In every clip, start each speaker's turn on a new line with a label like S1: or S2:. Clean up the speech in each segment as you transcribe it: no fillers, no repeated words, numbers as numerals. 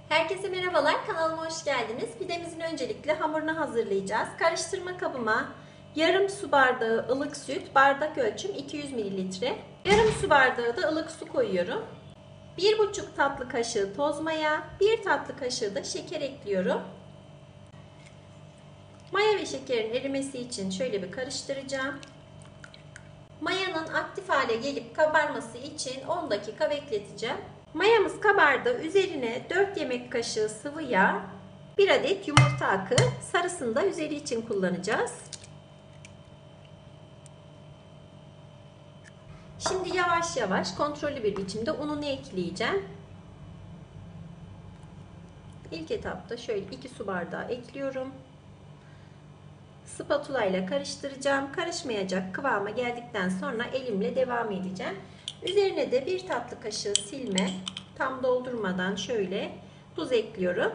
S1: Herkese merhabalar, kanalıma hoş geldiniz. Pidemizin öncelikle hamurunu hazırlayacağız. Karıştırma kabıma yarım su bardağı ılık süt, bardak ölçüm 200 ml. Yarım su bardağı da ılık su koyuyorum. 1,5 tatlı kaşığı toz maya, 1 tatlı kaşığı da şeker ekliyorum. Maya ve şekerin erimesi için şöyle bir karıştıracağım. Mayanın aktif hale gelip kabarması için 10 dakika bekleteceğim. Mayamız kabardı. Üzerine 4 yemek kaşığı sıvı yağ, 1 adet yumurta akı, sarısını da üzeri için kullanacağız. Şimdi yavaş yavaş kontrollü bir biçimde ununu ekleyeceğim. İlk etapta şöyle 2 su bardağı ekliyorum. Spatula ile karıştıracağım. Karışmayacak kıvama geldikten sonra elimle devam edeceğim. Üzerine de 1 tatlı kaşığı silme, tam doldurmadan şöyle tuz ekliyorum.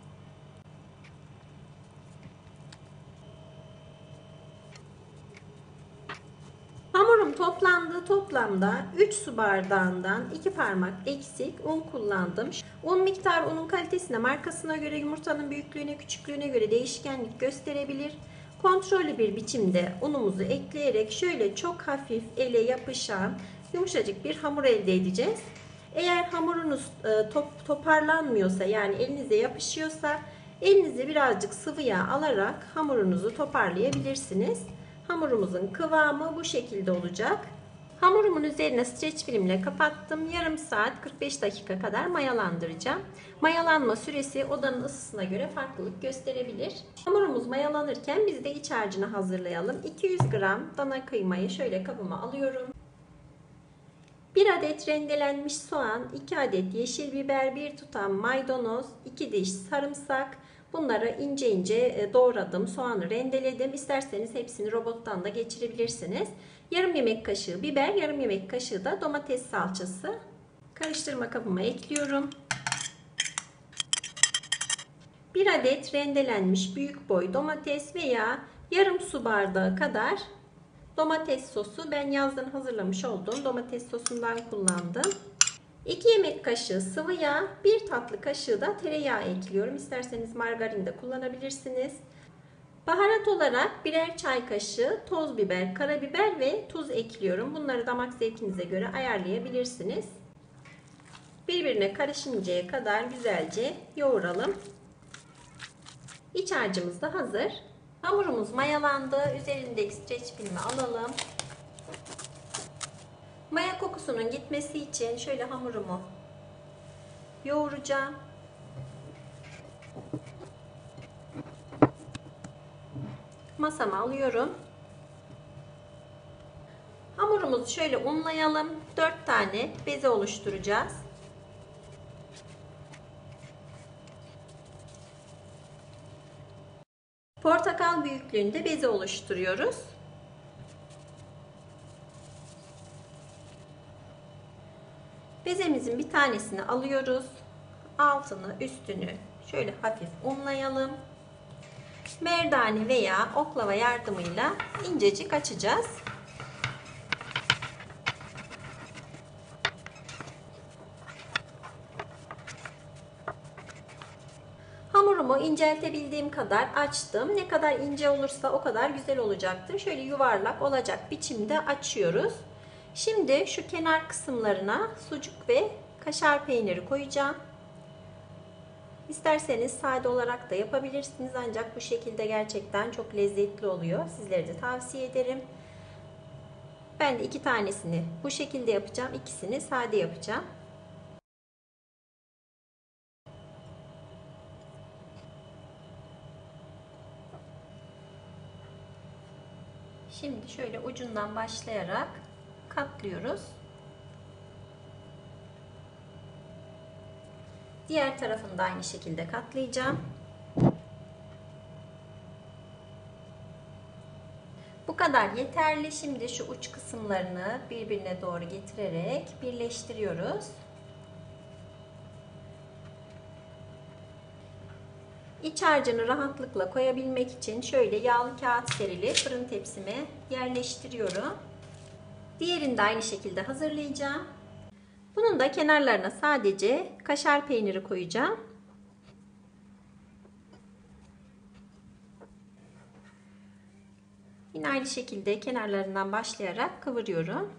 S1: Hamurum toplandı. Toplamda 3 su bardağından 2 parmak eksik un kullandım. Un miktarı unun kalitesine, markasına göre, yumurtanın büyüklüğüne, küçüklüğüne göre değişkenlik gösterebilir. Kontrollü bir biçimde unumuzu ekleyerek şöyle çok hafif ele yapışan yumuşacık bir hamur elde edeceğiz. Eğer hamurunuz toparlanmıyorsa, yani elinize yapışıyorsa, elinize birazcık sıvı yağ alarak hamurunuzu toparlayabilirsiniz. Hamurumuzun kıvamı bu şekilde olacak. Hamurumun üzerine streç filmle kapattım. Yarım saat 45 dakika kadar mayalandıracağım. Mayalanma süresi odanın ısısına göre farklılık gösterebilir. Hamurumuz mayalanırken biz de iç harcını hazırlayalım. 200 gram dana kıymayı şöyle kabıma alıyorum. 1 adet rendelenmiş soğan, 2 adet yeşil biber, 1 tutam maydanoz, 2 diş sarımsak. Bunları ince ince doğradım. Soğanı rendeledim. İsterseniz hepsini robottan da geçirebilirsiniz. Yarım yemek kaşığı biber, yarım yemek kaşığı da domates salçası. Karıştırma kabıma ekliyorum. 1 adet rendelenmiş büyük boy domates veya yarım su bardağı kadar domates sosu. Ben yazdan hazırlamış olduğum domates sosundan kullandım. 2 yemek kaşığı sıvı yağ, 1 tatlı kaşığı da tereyağı ekliyorum. İsterseniz margarin de kullanabilirsiniz. Baharat olarak birer çay kaşığı toz biber, karabiber ve tuz ekliyorum. Bunları damak zevkinize göre ayarlayabilirsiniz. Birbirine karışıncaya kadar güzelce yoğuralım. İç harcımız da hazır. Hamurumuz mayalandı. Üzerindeki streç filmi alalım. Maya kokusunun gitmesi için şöyle hamurumu yoğuracağım. Masama alıyorum. Hamurumuzu şöyle unlayalım. 4 tane beze oluşturacağız. Portakal büyüklüğünde beze oluşturuyoruz. Bezemizin bir tanesini alıyoruz. Altını, üstünü şöyle hafif unlayalım. Merdane veya oklava yardımıyla incecik açacağız. Hamurumu inceltebildiğim kadar açtım. Ne kadar ince olursa o kadar güzel olacaktır. Şöyle yuvarlak olacak biçimde açıyoruz. Şimdi şu kenar kısımlarına sucuk ve kaşar peyniri koyacağım. İsterseniz sade olarak da yapabilirsiniz, ancak bu şekilde gerçekten çok lezzetli oluyor. Sizlere de tavsiye ederim. Ben de 2 tanesini bu şekilde yapacağım. İkisini sade yapacağım. Şimdi şöyle ucundan başlayarak katlıyoruz. Diğer tarafını da aynı şekilde katlayacağım. Bu kadar yeterli. Şimdi şu uç kısımlarını birbirine doğru getirerek birleştiriyoruz. İç harcını rahatlıkla koyabilmek için şöyle yağlı kağıt serili fırın tepsime yerleştiriyorum. Diğerini de aynı şekilde hazırlayacağım. Bunun da kenarlarına sadece kaşar peyniri koyacağım. Yine aynı şekilde kenarlarından başlayarak kıvırıyorum.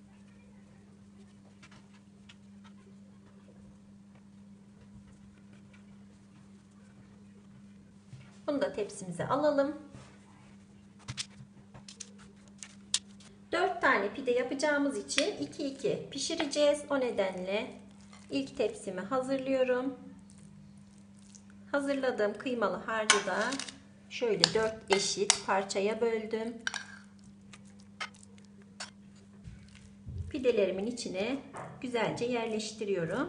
S1: Bunu da tepsimize alalım. 4 tane pide yapacağımız için 2-2 pişireceğiz. O nedenle ilk tepsimi hazırlıyorum. Hazırladığım kıymalı harcı da şöyle 4 eşit parçaya böldüm. Pidelerimin içine güzelce yerleştiriyorum.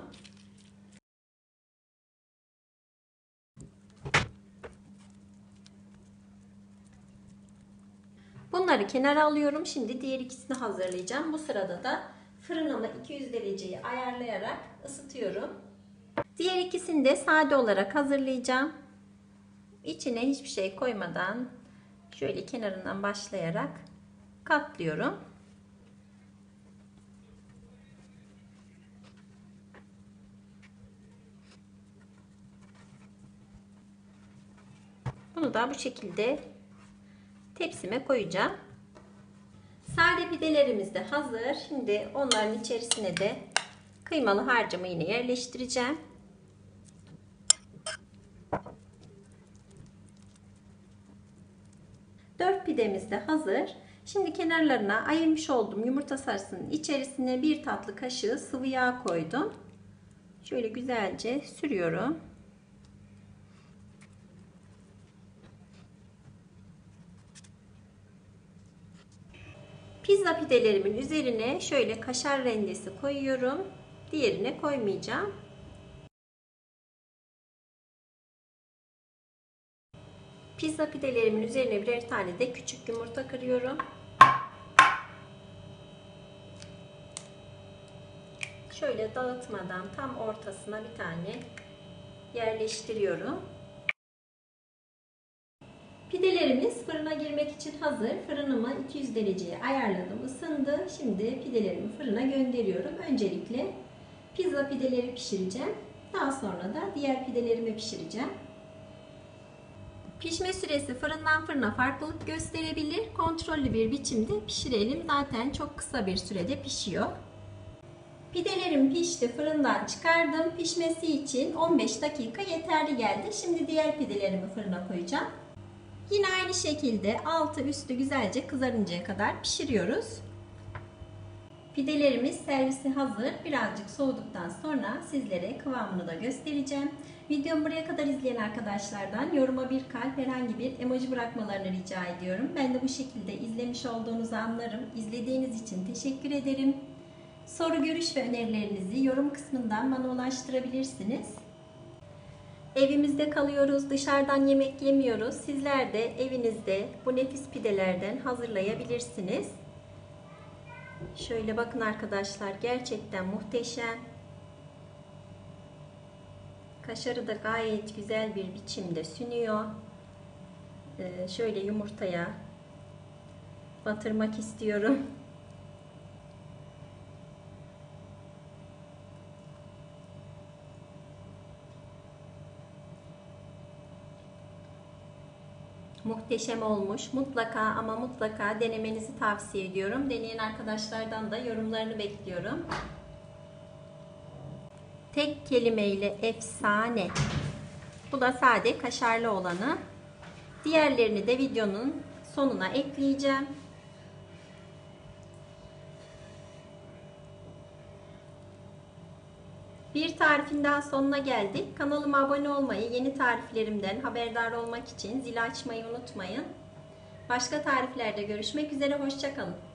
S1: Bunları kenara alıyorum. Şimdi diğer ikisini hazırlayacağım. Bu sırada da fırınımı 200 dereceyi ayarlayarak ısıtıyorum. Diğer ikisini de sade olarak hazırlayacağım. İçine hiçbir şey koymadan şöyle kenarından başlayarak katlıyorum. Bunu da bu şekilde tepsime koyacağım. Sade pidelerimiz de hazır. Şimdi onların içerisine de kıymalı harcımı yine yerleştireceğim. Dört pidemiz de hazır. Şimdi kenarlarına ayırmış olduğum yumurta sarısının içerisine 1 tatlı kaşığı sıvı yağ koydum. Şöyle güzelce sürüyorum. Pizza pidelerimin üzerine şöyle kaşar rendesi koyuyorum. Diğerine koymayacağım. Pizza pidelerimin üzerine birer tane de küçük yumurta kırıyorum. Şöyle dağıtmadan tam ortasına bir tane yerleştiriyorum. Pidelerimiz fırına girmek için hazır. Fırınımı 200 dereceye ayarladım. Isındı. Şimdi pidelerimi fırına gönderiyorum. Öncelikle pizza pideleri pişireceğim. Daha sonra da diğer pidelerimi pişireceğim. Pişme süresi fırından fırına farklılık gösterebilir. Kontrollü bir biçimde pişirelim. Zaten çok kısa bir sürede pişiyor. Pidelerim pişti. Fırından çıkardım. Pişmesi için 15 dakika yeterli geldi. Şimdi diğer pidelerimi fırına koyacağım. Yine aynı şekilde altı üstü güzelce kızarıncaya kadar pişiriyoruz. Pidelerimiz servisi hazır. Birazcık soğuduktan sonra sizlere kıvamını da göstereceğim. Videomu buraya kadar izleyen arkadaşlardan yoruma bir kalp, herhangi bir emoji bırakmalarını rica ediyorum. Ben de bu şekilde izlemiş olduğunuzu anlarım. İzlediğiniz için teşekkür ederim. Soru, görüş ve önerilerinizi yorum kısmından bana ulaştırabilirsiniz. Evimizde kalıyoruz, dışarıdan yemek yemiyoruz. Sizler de evinizde bu nefis pidelerden hazırlayabilirsiniz. Şöyle bakın arkadaşlar, gerçekten muhteşem. Kaşarı da gayet güzel bir biçimde sünüyor. Şöyle yumurtaya batırmak istiyorum. Muhteşem olmuş. Mutlaka ama mutlaka denemenizi tavsiye ediyorum. Deneyen arkadaşlardan da yorumlarını bekliyorum. Tek kelimeyle efsane. Bu da sade kaşarlı olanı. Diğerlerini de videonun sonuna ekleyeceğim. Bir tarifin daha sonuna geldik. Kanalıma abone olmayı, yeni tariflerimden haberdar olmak için zil açmayı unutmayın. Başka tariflerde görüşmek üzere. Hoşça kalın.